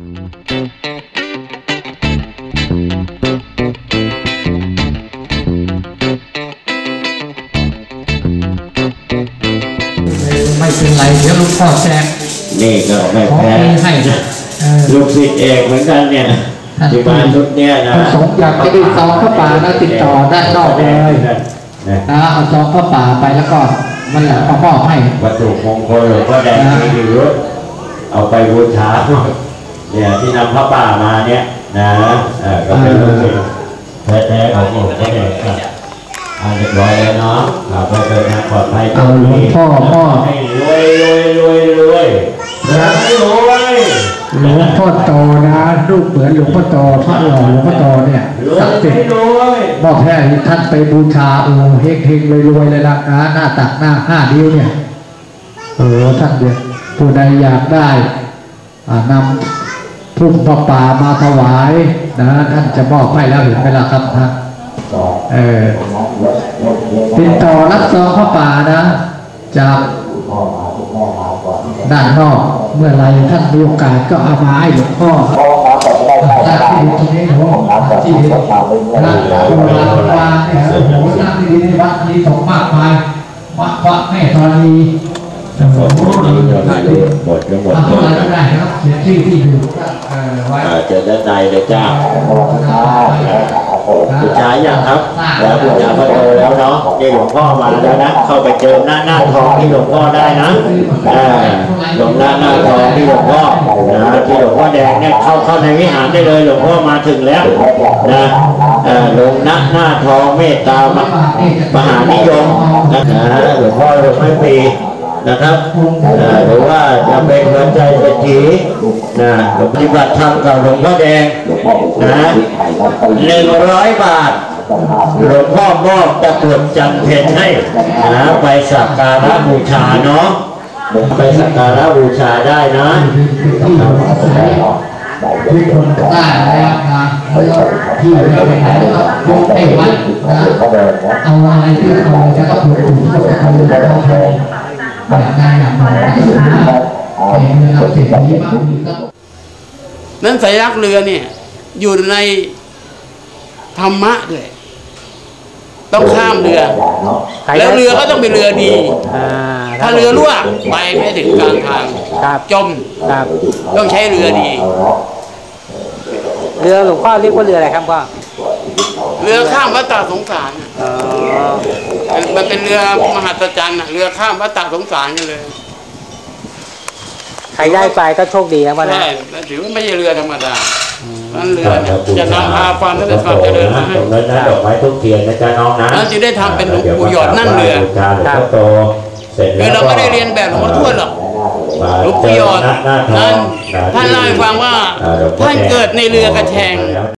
ไม่เป็นไรเดี๋ยวหลวงพ่อแจกนี่ก็ไม่แพ้ลูกศิษย์เอกเหมือนกันเนี่ยที่บ้านชุดเนี้ยนะสงฆ์อยากจะได้ซองพระป่านะติดต่อด้านนอกเลยนะเอาซองพระป่าไปแล้วก็มันแหละมามอบให้วัตถุมงคลหลวงพ่อแดงมีเยอะเอาไปบูชาเนี่ยที่นำพระป่ามาเนี่ยนะก็เป็นลูกศิษย์แท้ๆของหลวงพ่อแดงเรียบร้อยแล้วเนาะไปเดินทางปลอดภัยเอาหลวงพ่อให้รวยรวยรักรวยหลวงพ่อโตนะรูปเหมือนหลวงพ่อโตพระหล่อหลวงพ่อโตเนี่ยศักดิ์สิทธิ์บอกแค่ท่านไปบูชาเฮงรวยเลยละนะหน้าตักหน้า5 นิ้วเนี่ยท่านเดียวผู้ใดอยากได้นำพุ่มพระป่ามาถวายนะท่านจะมอบให้แล้วเห็นไหมล่ะครับนะติดต่อรับซองพระป่านะจากด้านนอกเมื่อไรท่านมีโอกาสก็เอามาให้หลวงพ่อที่ดินตรงนี้หลวงที่ดินนะโบราณเนี่ยโอ้โหตั้งที่ดินวัดนี้สงมากมายวัดแม่ธรณีโอ้โหหมดก็หมดก็ได้ครับเสียที่อยู่เจอด้านในเลยจ้าบูชาอย่างครับแล้วบูชาพระโตแล้วเนาะที่หลวงพ่อมาแล้วนะเข้าไปเจอหน้าทองที่หลวงพ่อได้นะหลวงหน้าทองที่หลวงพ่อที่หลวงพ่อแดงเนี่ยเข้าในวิหารได้เลยหลวงพ่อมาถึงแล้วนะหลวงหน้าทองเมตตามหานิยมนะหลวงพ่อหลวงไม่ปีนะครับหรือว่าจะเป็นหัวใจเศรษฐีนะปฏิบัติธรรมกับหลวงพ่อแดงนะ100 บาทหลวงพ่อมอบตะกรุดจันเพชรให้นะไปสักการะบูชาเนาะไปสักการะบูชาได้นะทุกคนได้แล้วนะที่อยู่ในไหนก็ยกให้วัดนะเอาอะไรที่เราจะต้องถูกก็จะทำเป็นทองแบบได้อย่างไรนั้นสัญลักษณ์เรือเนี่ยอยู่ในธรรมะด้วยต้องข้ามเรือแล้วเรือก็ต้องเป็นเรือดีถ้าเรือรั่วไปไม่ถึงกลางทางจมต้องใช้เรือดีเรือหลวงพ่อเรียกว่าเรืออะไรครับพ่อเรือข้ามวัฏฏะสงสารมันเป็นเรือมหัศจรรย์เรือข้ามวัฏฏะสงสารกันเลยใครได้ไปก็โชคดีนะพ่อนะถือว่าไม่ใช่เรือธรรมดานั่นเรือจะนำพาความนั่นความเจริญมาให้ดอกไม้ทุกเทียนนะจ๊ะน้องนะนั่นจึงได้ทำเป็นหลวงปู่หยอดนั่งเรือคือเราไม่ได้เรียนแบบหลวงพ่อทวดหรอกหลวงปู่หยอดนั้นท่านเล่าให้ฟังว่าท่านเกิดในเรือกระแชง